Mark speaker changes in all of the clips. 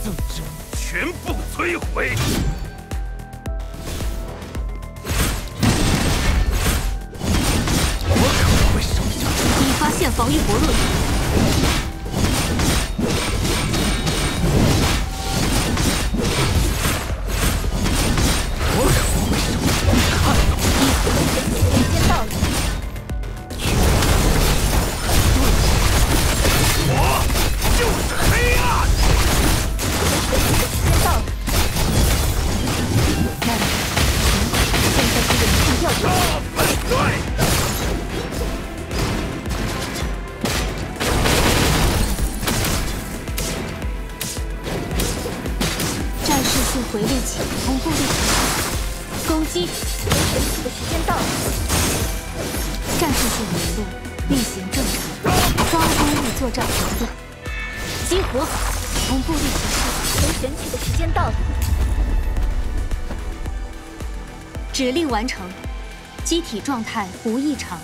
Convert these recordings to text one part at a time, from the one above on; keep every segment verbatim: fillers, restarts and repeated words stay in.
Speaker 1: 纵者全部摧毁。
Speaker 2: 已发现防御薄弱点。
Speaker 1: 我可不会手软，看到
Speaker 2: 时间到了。
Speaker 1: 我就是黑暗。
Speaker 2: 时间到了。那么，现在是冷静调查。
Speaker 1: 大本队。
Speaker 2: 回力器同步立体，攻击！神器的时间到了。战术性联络运行正常，高功率作战活动，激活！同步立体式，神器的时间到了。指令完成，机体状态无异常。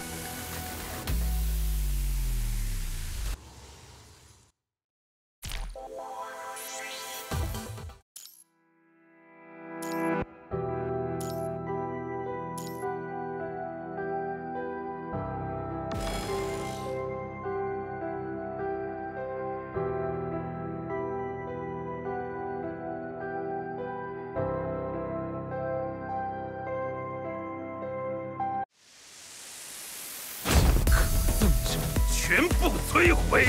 Speaker 1: 全部摧毁！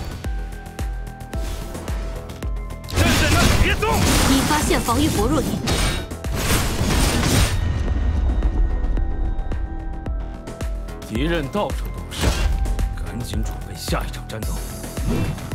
Speaker 1: 站在那里别动！
Speaker 2: 已发现防御薄弱点。
Speaker 1: 敌人到处都是，赶紧准备下一场战斗。